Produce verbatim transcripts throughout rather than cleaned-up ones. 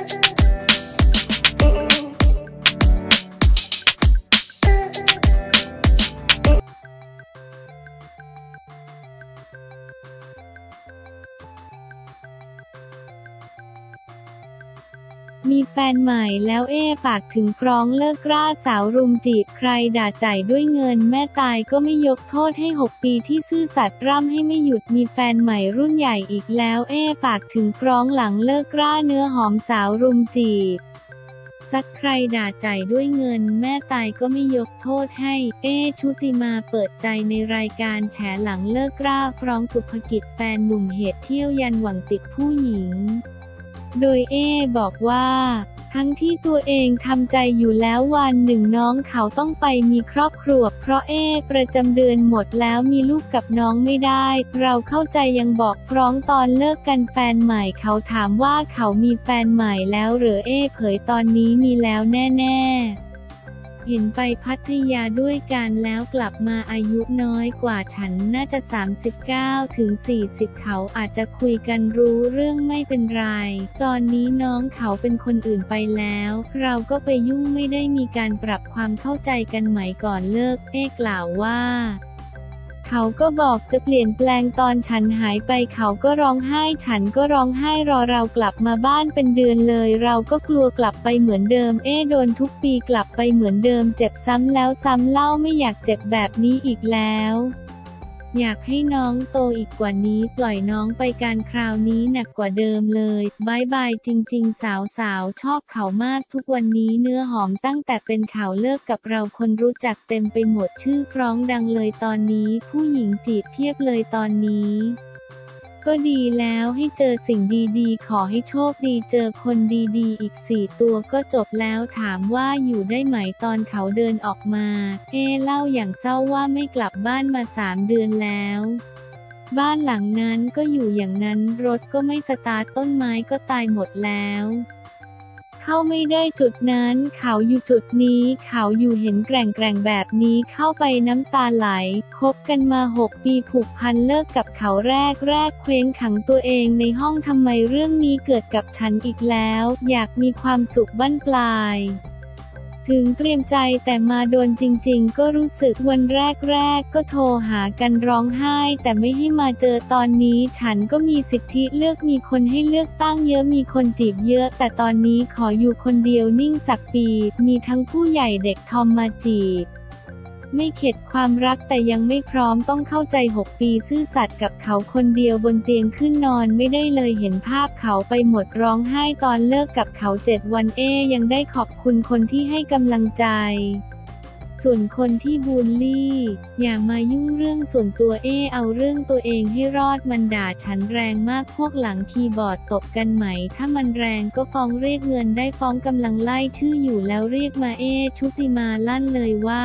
มีแฟนใหม่แล้วเอ้ฝากถึงฟร้องเลิกกล้าสาวรุมจีบใครด่าจ่ายด้วยเงินแม่ตายก็ไม่ยกโทษให้หกปีที่ซื่อสัตย์ร่ำให้ไม่หยุดมีแฟนใหม่รุ่นใหญ่อีกแล้วเอ้ฝากถึงฟร้องหลังเลิกกล้าเนื้อหอมสาวรุมจีบสักใครด่าจ่ายด้วยเงินแม่ตายก็ไม่ยกโทษให้เอ้ชุติมาเปิดใจในรายการแฉหลังเลิกกล้าฟร้องสุภกิจแฟนหนุ่มเหตุเที่ยวยันหวังติดผู้หญิงโดยเอบอกว่าทั้งที่ตัวเองทำใจอยู่แล้ววันหนึ่งน้องเขาต้องไปมีครอบครัวเพราะเอประจำเดือนหมดแล้วมีลูกกับน้องไม่ได้เราเข้าใจยังบอกฟร้องตอนเลิกกันแฟนใหม่เขาถามว่าเขามีแฟนใหม่แล้วหรือเอเผยตอนนี้มีแล้วแน่ๆเห็นไปพัทยาด้วยกันแล้วกลับมาอายุน้อยกว่าฉันน่าจะสามสิบเก้าถึงสี่สิบเขาอาจจะคุยกันรู้เรื่องไม่เป็นไรตอนนี้น้องเขาเป็นคนอื่นไปแล้วเราก็ไปยุ่งไม่ได้มีการปรับความเข้าใจกันใหม่ก่อนเลิกเอ๊กล่าวว่าเขาก็บอกจะเปลี่ยนแปลงตอนฉันหายไปเขาก็ร้องไห้ฉันก็ร้องไห้รอเรากลับมาบ้านเป็นเดือนเลยเราก็กลัวกลับไปเหมือนเดิมเอ๊โดนทุกปีกลับไปเหมือนเดิมเจ็บซ้ำแล้วซ้ำเล่าไม่อยากเจ็บแบบนี้อีกแล้วอยากให้น้องโตอีกกว่านี้ปล่อยน้องไปการคราวนี้หนักกว่าเดิมเลยบายบายจริงๆสาวๆชอบเขามากทุกวันนี้เนื้อหอมตั้งแต่เป็นข่าวเลิกกับเราคนรู้จักเต็มไปหมดชื่อคล้องดังเลยตอนนี้ผู้หญิงจีบเพียบเลยตอนนี้ก็ดีแล้วให้เจอสิ่งดีๆขอให้โชคดีเจอคนดีๆอีกสี่ตัวก็จบแล้วถามว่าอยู่ได้ไหมตอนเขาเดินออกมาเอเล่าอย่างเศร้าว่าไม่กลับบ้านมาสามเดือนแล้วบ้านหลังนั้นก็อยู่อย่างนั้นรถก็ไม่สตาร์ทต้นไม้ก็ตายหมดแล้วเข้าไม่ได้จุดนั้นเขาอยู่จุดนี้เขาอยู่เห็นแกร่งแกร่งแบบนี้เข้าไปน้ำตาไหลคบกันมาหกปีผูกพันเลิกกับเขาแรกแรกเคว้งขังตัวเองในห้องทำไมเรื่องนี้เกิดกับฉันอีกแล้วอยากมีความสุขบั้นปลายถึงเตรียมใจแต่มาโดนจริงๆก็รู้สึกวันแรกๆก็โทรหากันร้องไห้แต่ไม่ให้มาเจอตอนนี้ฉันก็มีสิทธิเลือกมีคนให้เลือกตั้งเยอะมีคนจีบเยอะแต่ตอนนี้ขออยู่คนเดียวนิ่งสักปีมีทั้งผู้ใหญ่เด็กทอมมาจีบไม่เข็ดความรักแต่ยังไม่พร้อมต้องเข้าใจหกปีซื่อสัตย์กับเขาคนเดียวบนเตียงขึ้นนอนไม่ได้เลยเห็นภาพเขาไปหมดร้องไห้ตอนเลิกกับเขาเจ็ดวันเอยังได้ขอบคุณคนที่ให้กำลังใจส่วนคนที่บูลลี่อย่ามายุ่งเรื่องส่วนตัวเอเอาเรื่องตัวเองให้รอดมันด่าฉันแรงมากพวกหลังคีย์บอร์ดตบกันไหมถ้ามันแรงก็ฟ้องเรียกเงินได้ฟ้องกำลังไล่ชื่ออยู่แล้วเรียกมาเอชุติมาลั่นเลยว่า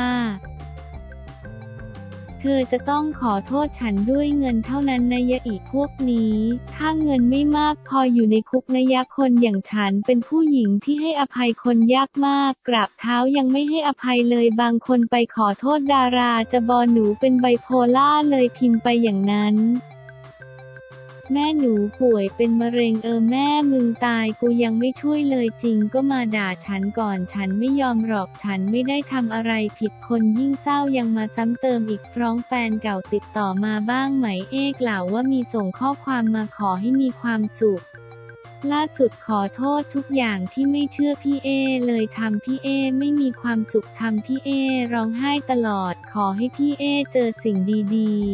เธอจะต้องขอโทษฉันด้วยเงินเท่านั้นนะยะอีกพวกนี้ถ้าเงินไม่มากพออยู่ในคุกนะยะคนอย่างฉันเป็นผู้หญิงที่ให้อภัยคนยากมากกราบเท้ายังไม่ให้อภัยเลยบางคนไปขอโทษดาราจะบอหนูเป็นไบโพล่าเลยพิมพ์ไปอย่างนั้นแม่หนูป่วยเป็นมะเร็งเออแม่มึงตายกูยังไม่ช่วยเลยจริงก็มาด่าฉันก่อนฉันไม่ยอมหรอกฉันไม่ได้ทำอะไรผิดคนยิ่งเศร้ายังมาซ้ำเติมอีกฟร้องแฟนเก่าติดต่อมาบ้างไหมเอกล่าวว่ามีส่งข้อความมาขอให้มีความสุขล่าสุดขอโทษทุกอย่างที่ไม่เชื่อพี่เอเลยทำพี่เอไม่มีความสุขทำพี่เอร้องไห้ตลอดขอให้พี่เอเจอสิ่งดีๆ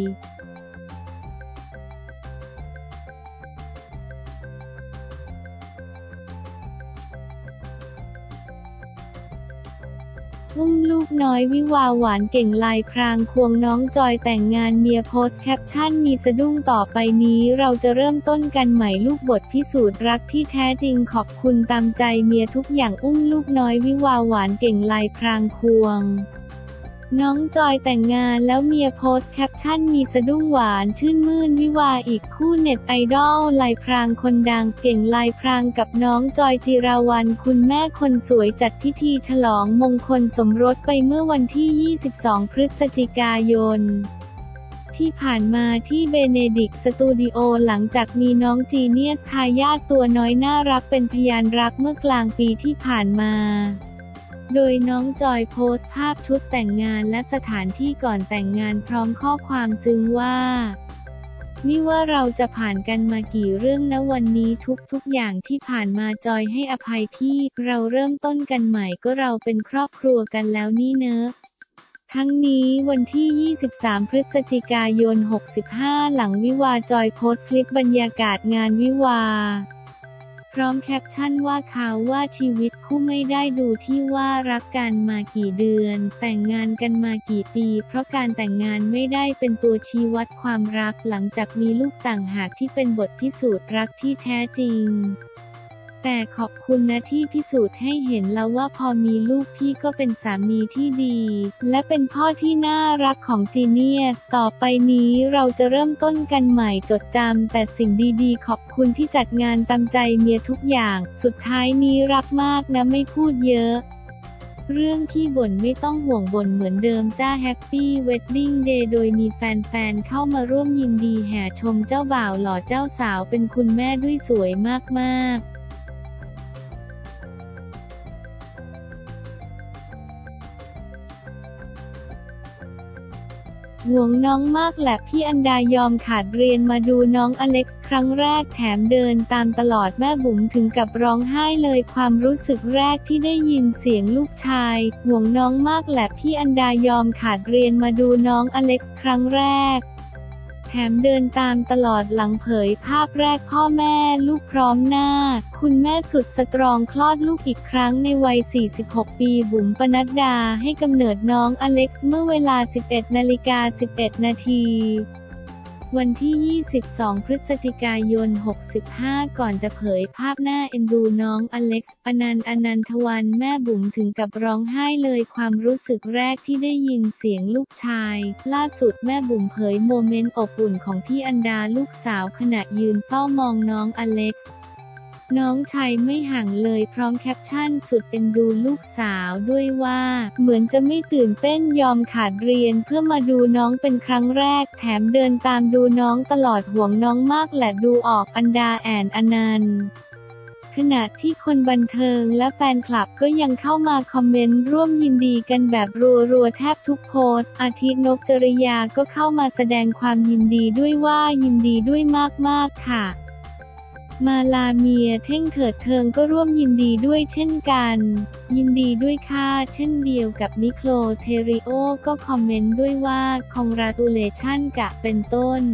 อุ้มลูกน้อยวิวาหวานเก่งลายพรางควงน้องจอยแต่งงานเมียโพสแคปชั่นมีสะดุ้งต่อไปนี้เราจะเริ่มต้นกันใหม่ลูกบทพิสูจน์รักที่แท้จริงขอบคุณตามใจเมียทุกอย่างอุ้มลูกน้อยวิวาหวานเก่งลายพรางควงน้องจอยแต่งงานแล้วเมียโพสแคปชั่นมีสะดุ้งหวานชื่นมื่นวิวาอีกคู่เน็ตไอดอลลายพรางคนดังเก่งลายพรางกับน้องจอยจิราวัลย์คุณแม่คนสวยจัดพิธีฉลองมงคลสมรสไปเมื่อวันที่ยี่สิบสองพฤศจิกายนที่ผ่านมาที่เบเนดิกต์สตูดิโอหลังจากมีน้องจีเนียสทายาทตัวน้อยน่ารักเป็นพยานรักเมื่อกลางปีที่ผ่านมาโดยน้องจอยโพสต์ภาพชุดแต่งงานและสถานที่ก่อนแต่งงานพร้อมข้อความซึ้งว่าไม่ว่าเราจะผ่านกันมากี่เรื่องนะวันนี้ทุกๆอย่างที่ผ่านมาจอยให้อภัยพี่เราเริ่มต้นกันใหม่ก็เราเป็นครอบครัวกันแล้วนี่เนอะทั้งนี้วันที่ยี่สิบสามพฤศจิกายนหกสิบห้าหลังวิวาจอยโพสต์คลิปบรรยากาศงานวิวาพร้อมแคปชั่นว่าเขาว่าชีวิตคู่ไม่ได้ดูที่ว่ารักกันมากี่เดือนแต่งงานกันมากี่ปีเพราะการแต่งงานไม่ได้เป็นตัวชี้วัดความรักหลังจากมีลูกต่างหากที่เป็นบทพิสูจน์รักที่แท้จริงแต่ขอบคุณนะที่พิสูจน์ให้เห็นแล้วว่าพอมีลูกพี่ก็เป็นสามีที่ดีและเป็นพ่อที่น่ารักของจีเนียสต่อไปนี้เราจะเริ่มต้นกันใหม่จดจำแต่สิ่งดีๆขอบคุณที่จัดงานตามใจเมียทุกอย่างสุดท้ายนี้รักมากนะไม่พูดเยอะเรื่องที่บ่นไม่ต้องห่วงบ่นเหมือนเดิมจ้าแฮปปี้เวดดิ้งเดย์โดยมีแฟนๆเข้ามาร่วมยินดีแห่ชมเจ้าบ่าวหล่อเจ้าสาวเป็นคุณแม่ด้วยสวยมากๆห่วงน้องมากแหละพี่อันดายอมขาดเรียนมาดูน้องอเล็กซ์ครั้งแรกแถมเดินตามตลอดแม่บุ๋มถึงกับร้องไห้เลยความรู้สึกแรกที่ได้ยินเสียงลูกชายห่วงน้องมากแหละพี่อันดายอมขาดเรียนมาดูน้องอเล็กซ์ครั้งแรกแถมเดินตามตลอดหลังเผยภาพแรกพ่อแม่ลูกพร้อมหน้าคุณแม่สุดสตรองคลอดลูกอีกครั้งในวัยสี่สิบหกปีบุ๋มปนัดดาให้กำเนิดน้องอเล็กซ์เมื่อเวลา สิบเอ็ดนาฬิกาสิบเอ็ดนาทีวันที่ยี่สิบสองพฤศจิกายนหกสิบห้าก่อนจะเผยภาพหน้าเอ็นดูน้องอเล็กซ์อนันต์อนันทวันแม่บุ๋มถึงกับร้องไห้เลยความรู้สึกแรกที่ได้ยินเสียงลูกชายล่าสุดแม่บุ๋มเผยโมเมนต์อบอุ่นของพี่อันดาลูกสาวขณะยืนเฝ้ามองน้องอเล็กซ์น้องชายไม่ห่างเลยพร้อมแคปชั่นสุดเอ็นดูลูกสาวด้วยว่าเหมือนจะไม่ตื่นเต้นยอมขาดเรียนเพื่อมาดูน้องเป็นครั้งแรกแถมเดินตามดูน้องตลอดห่วงน้องมากแหละดูออกอันดาแอนอนันต์ขณะที่คนบันเทิงและแฟนคลับก็ยังเข้ามาคอมเมนต์ร่วมยินดีกันแบบรัวๆแทบทุกโพสต์อาทินกจริยาก็เข้ามาแสดงความยินดีด้วยว่ายินดีด้วยมากๆค่ะมาลาเมียเท่งเถิดเทิงก็ร่วมยินดีด้วยเช่นกันยินดีด้วยค่ะเช่นเดียวกับนิโคลเทริโอก็คอมเมนต์ด้วยว่า คองแกรตูเลชั่น กะเป็นต้น